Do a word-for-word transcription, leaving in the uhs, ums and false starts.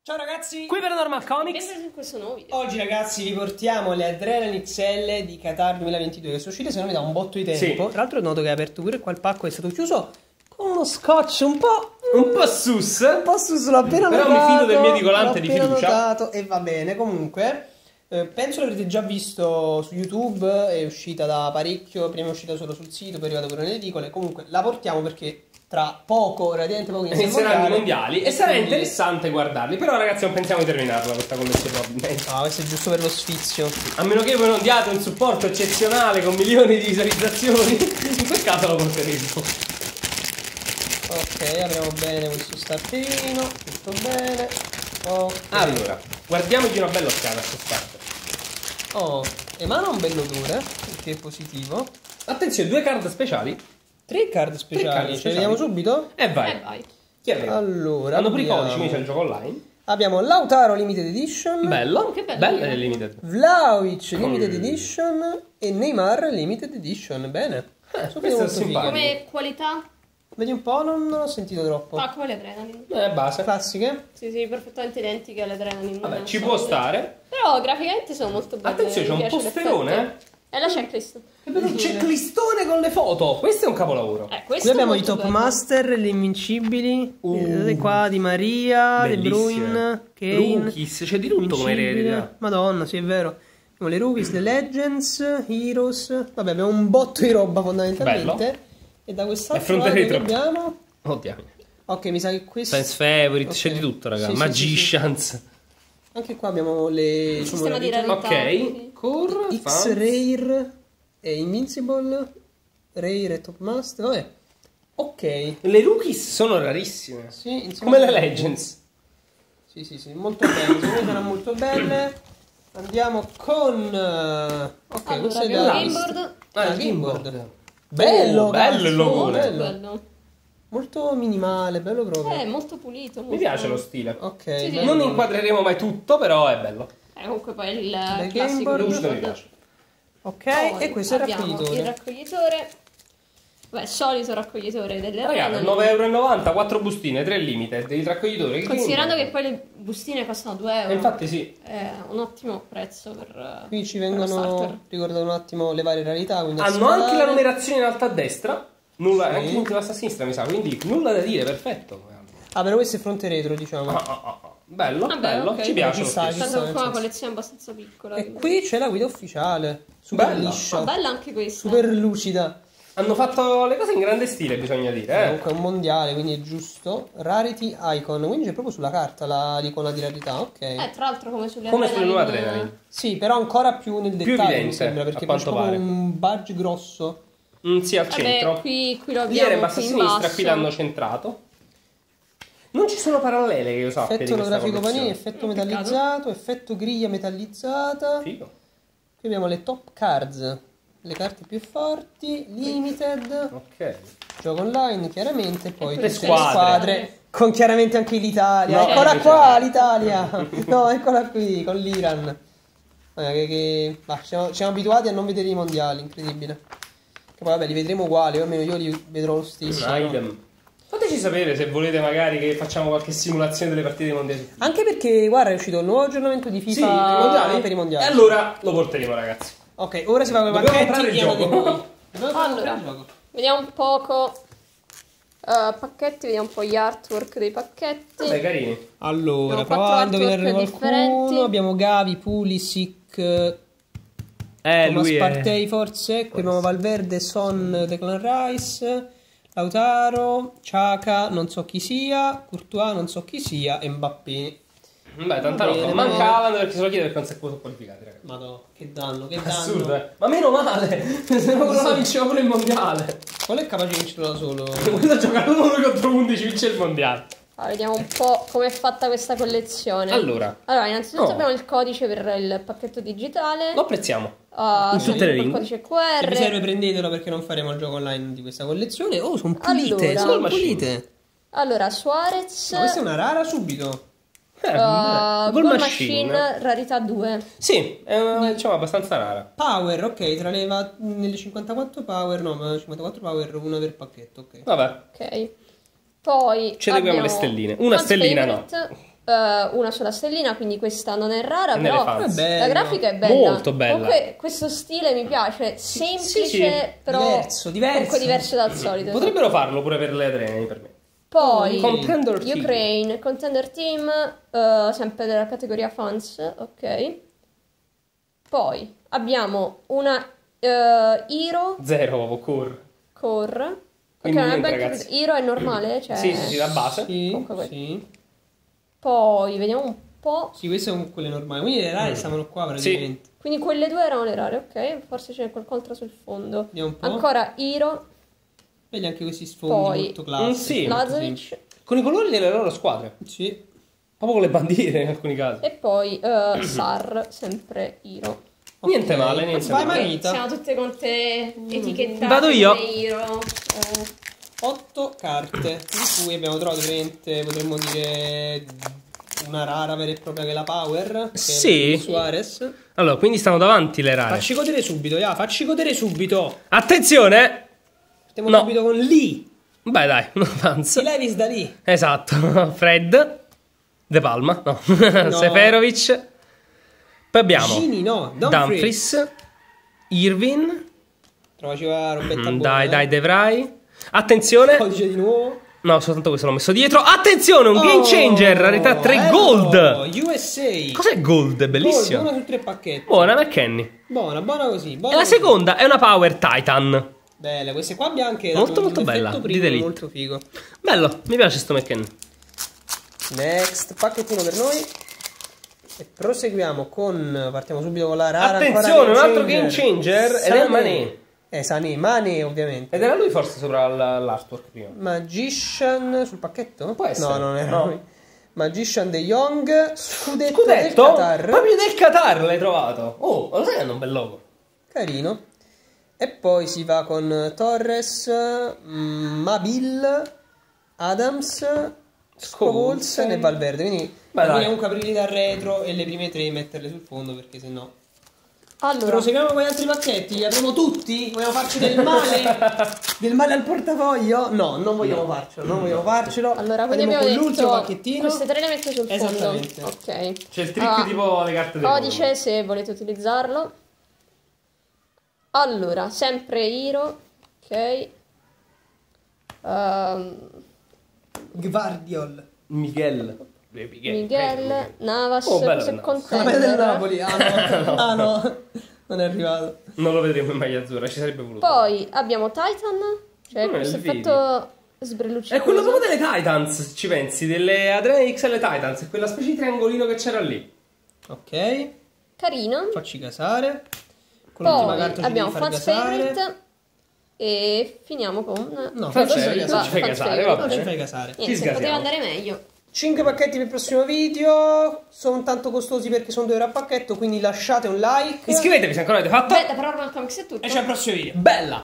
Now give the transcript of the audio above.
Ciao ragazzi, qui Paranormal Comics. Benvenuti in questo nuovo video. Oggi ragazzi vi portiamo le Adrenaline X L di Qatar duemilaventidue che sono uscite se non mi da un botto di tempo. Sì. Tra l'altro noto che hai aperto pure qua il pacco, è stato chiuso con uno scotch un po'... Un po' sus. Un po' sus, l'ho appena Però notato. mi fido del mio edicolante di fiducia. Notato, e va bene, comunque... Eh, penso l'avrete già visto su YouTube, è uscita da parecchio, prima è uscita solo sul sito, poi è arrivata pure nelle edicole. Comunque la portiamo perché tra poco, relativamente poco, inizieranno i mondiali e sarà quindi... interessante guardarli. Però ragazzi non pensiamo di terminarla questa collezione probabilmente. No, questo è giusto per lo sfizio. A meno che voi non diate un supporto eccezionale con milioni di visualizzazioni. In quel caso lo porteremo. Ok, apriamo bene questo starterino, tutto bene. Okay. Allora, guardiamoci una bella occhiata a questo starter. Oh, emana un bello odore, che è positivo. Attenzione, due card speciali. Tre card speciali, card ce speciali. le vediamo subito? E vai. Eh vai. Chi arriva? Allora, hanno pure i abbiamo- codici, quindi c'è il gioco online. Abbiamo Lautaro Limited Edition, Bello. Oh, che bello. Bello e limited. Vlahovic Limited Mm. Edition e Neymar Limited Edition. Bene. Eh, Subito questo è molto simpatico. figo. Come qualità? Vedi un po', non, non ho sentito troppo. Ah, come le Adrenaline. Eh, base. Classiche? Sì, sì, perfettamente identiche alle Adrenaline. Vabbè, non ci so può se- stare. Però graficamente sono molto belle. Attenzione, c'è mi un piace posterone, l'effetto. È la checklist. Un checklistone con le foto. Questo è un capolavoro. Eh, questo Qui abbiamo è i molto Top bello. Master, le invincibili. Uh, Vedete qua di Maria, De Bellissime. Bruyne, Kane. Rookies, c'è di tutto come Invincibile. eredità. Madonna, sì, è vero. Abbiamo le Rookies, le Legends, Heroes. Vabbè, abbiamo un botto di roba fondamentalmente. Bello. E da E quest'altro fronte lato che retro. abbiamo. Oddio. Ok, mi sa che questo. Fans favorite, Ok. c'è di tutto, raga. Sì, sì, Magicians. Anche qua abbiamo le. Il diciamo, sistema le di rarità. rarità. Ok. Sì. Core, X Rare e Invincible. Rare e Top Master. Vabbè. Ok. Le rookies sono rarissime. Sì, insieme Come a- le Legends. Sì, sì, sì, molto belle, secondo me saranno molto belle. Andiamo con... eh, ok, Allora, questo è abbiamo da... il game board. Ah, il il game board. Bello, Bello, bello cazzo, il logone. bello. Bello. Molto minimale, bello proprio. Eh, molto pulito. Mi molto- piace lo stile. Ok, Sì, sì. bello. Non inquadreremo mai tutto, però è bello. Eh, comunque poi il game classico board. game Giusto, mi board. piace. Ok, Poi e questo è il abbiamo raccoglitore. il raccoglitore. Beh, solito raccoglitore delle Ragazzi, Adrenaline. nove e novanta euro, quattro bustine, tre limited, il raccoglitore. il Considerando game che poi le bustine costano due euro. board. E infatti sì. È un ottimo prezzo per... eh, Qui ci per lo starter. vengono, ricordate un attimo le varie rarità. Quindi a Hanno anche la sfilare. numerazione in alto a destra. Nulla, Sì. anche in bassa a sinistra, mi sa. Quindi nulla da dire, perfetto. Ah, però questo è fronte retro, diciamo. Ah, ah, ah, ah. Bello, Vabbè, bello, ok. ci piace Ci lo sta, stesso. ci Tanto sta, qua nel una senso. collezione abbastanza piccola. E quindi- qui c'è la guida ufficiale. Super Bella. liscia. Oh, bella anche questa. Super lucida. Hanno fatto le cose in grande stile, bisogna dire, eh. Comunque è un mondiale, quindi è giusto. Rarity Icon, quindi c'è proprio sulla carta la- l'icona di rarità, ok. Eh, tra l'altro come sulle Come sulle nuove Adrenaline, Adrenaline. Sì, però ancora più nel Più dettaglio, evidente, mi sembra, a perché c'è quanto proprio pare. un badge grosso. Mm, sì, al Vabbè, centro. qui, qui lo Lì abbiamo era in basso a qui in sinistra, basso. qui l'hanno centrato. Non ci sono parallele che io sappia Effetto di questa olografico panini, collezione. effetto Mm, peccato. metallizzato, effetto griglia metallizzata. Qui Figo. abbiamo le top cards, le carte più forti, limited, Ok. gioco online chiaramente, poi Le tutte squadre. con chiaramente anche l'Italia. No, Eccola invece- qua l'Italia. No, eccola qui con l'Iran. Guarda che, che... bah, ci siamo, ci siamo abituati a non vedere i mondiali, incredibile. Che poi vabbè li vedremo uguali, o almeno io li vedrò lo stesso. no? Idem. Fateci sapere se volete magari che facciamo qualche simulazione delle partite mondiali. Anche perché, guarda, è uscito il nuovo aggiornamento di FIFA Sì, per i mondiali? per i mondiali. E allora lo porteremo, ragazzi. Ok, ora si va con i Dobbiamo pacchetti comprare il e andiamo gioco. di voi. Dobbiamo comprare Allora, il gioco. vediamo un poco eh, pacchetti, vediamo un po' gli artwork dei pacchetti. Vabbè, carini. Allora, Abbiamo prova quattro a indovinarne artwork qualcuno. differenti. Abbiamo Gavi, Pulisic, Eh, Thomas lui è... Partey forse. Qui abbiamo Valverde, Son, Declan Rice, Lautaro, Xhaka, non so chi sia, Courtois, non so chi sia, e Mbappé. Beh, tanta Va roba. bene, Manca ma- Haaland perché se lo chiede perché non si è potuto qualificare, ragazzi. Madonna, che danno, che danno. Assurdo, eh. Ma meno male. Se no non vinceva pure il mondiale. Qual è capace di vincerlo da solo? Questo giocare uno contro undici vince il mondiale. Allora, vediamo un po' come è fatta questa collezione. Allora, Allora, innanzitutto Oh. abbiamo il codice per il pacchetto digitale. lo apprezziamo. Uh, In tutte le il lingue. codice Q Se vi serve R. prendetelo perché non faremo il gioco online di questa collezione. Oh, sono pulite, Allora. sono Machine. pulite. Allora, Suarez. Ma questa è una rara subito. Eh, uh, Goal Goal Machine. Machine, rarità due. Sì, è una, diciamo abbastanza rara. Power, ok, tra le va- nelle cinquantaquattro power, no, ma cinquantaquattro power, una per pacchetto, ok. Vabbè, Ok. Poi ci seguiamo abbiamo le stelline. Una Fans stellina no. Favorite. uh, una sola stellina, quindi questa non è rara, Nelle però false. la grafica è bella. Molto bella. Comunque questo stile mi piace, semplice, sì, sì. però Diverso, diverso. comunque diverso dal solito. Potrebbero farlo pure per le Adreni, per me. Poi Contender Team. Ukraine, Contender Team, uh, sempre della categoria fans, ok. Poi abbiamo una uh, Hero Zero, core. Core. Quindi Ok, non è niente, ben ragazzi. capito. Hero è normale, cioè... Sì, sì, sì, la base. Sì, Comunque que- sì. Poi vediamo un po'. Sì, queste sono quelle normali. Quindi le rare Mm. stavano qua praticamente. Quindi quelle due erano le rare, ok? Forse c'è qualcos'altro sul fondo. Vediamo un po'. Ancora Hero, Vedi anche questi sfondi Poi- molto classici. Mm, sì. molto Lazovic Con i colori delle loro squadre. semplici. Sì. Proprio con le bandiere in alcuni casi. e poi uh, Sar, sempre Hero. Niente Ok. male, niente Vai, male. Marita. Siamo tutte quante etichettate Vado io. come Hero. Eh, Otto carte, di cui abbiamo trovato veramente, potremmo dire, una rara vera e propria che è la Power. Che Sì. È Suarez. Allora, quindi stanno davanti le rare. Facci godere subito, ya, facci godere subito. Attenzione! Stiamo No. subito con Lee. Beh, dai, un avanzo. Si Levis da lì. Esatto. Fred. De Palma. No. Seferovic. Poi abbiamo Gini, no. Dumfries. Dumfries. Irvin. Trovaci la robetta buona. Mm, Dai, eh. dai, De Vrij. Attenzione. Codice di nuovo. No, soltanto questo l'ho messo dietro. Attenzione, un game changer. Rarità tre bello. gold. U S A. Cos'è gold? È bellissimo. Gold, una su tre pacchetti. Buona, McKenny. Buona, buona così. Buona E la così. seconda è una Power Titan. Belle, queste qua bianche. Molto, danno molto un bella, effetto di primo Delete. molto figo. Bello, mi piace sto McKenny. Next, pacchettino per noi. E proseguiamo con. Partiamo subito con la rara. Attenzione, ancora un altro game changer ed è Sané. Mané. Eh, Sané, Mané ovviamente. Ed era lui forse sopra l- l'artwork prima. Magician sul pacchetto? Può essere. No, non era No. lui. Magician De Jong. Scudetto, Scudetto? del Qatar. Proprio del Qatar l'hai trovato. Oh, lo sai che hanno un bel logo. Carino. E poi si va con Torres, mm, Mabil, Adams, Scholes e Valverde. Quindi Beh, dai. bisogna comunque aprirli dal retro e le prime tre metterle sul fondo perché sennò. Allora, Proseguiamo con gli altri pacchetti, li apriamo tutti? Vogliamo farci del male? Del male al portafoglio? No, non vogliamo farcelo, non vogliamo farcelo. allora quindi Andiamo abbiamo con l'ultimo detto pacchettino. queste tre le metto sul fondo. Esattamente. Ok. C'è il trick Ah, tipo le carte del Codice se volete utilizzarlo. Allora, sempre Hero. Ok. Ehm, Guardiol. Miguel. Miguel. Miguel, Navas, Oh, bello questo è Navas. La maglia del contender. Napoli. Ah no. Ah no. Non è arrivato. Non lo vedremo in maglia azzurra, ci sarebbe voluto. Poi abbiamo Titan, cioè Mm, questo il video. effetto sbrilluccicoso. È quello proprio delle Titans, se ci pensi, delle Adrene X L Titans, è quella specie di triangolino che c'era lì. Ok. Carino. Facci casare. Con l'ultima Poi carta ci abbiamo devi far Fans gasare. Favorite e finiamo con No, Fans così, Favorite, va, non ci fai Fans casare, Favorite. va non bene. ci fai casare. Ci Niente, sgasiamo. poteva andare meglio. cinque pacchetti per il prossimo video. Sono tanto costosi perché sono due euro a pacchetto. Quindi lasciate un like. Iscrivetevi se ancora avete fatto. Beh, da Paranormal Comics è tutto. E c'è al prossimo video. Bella!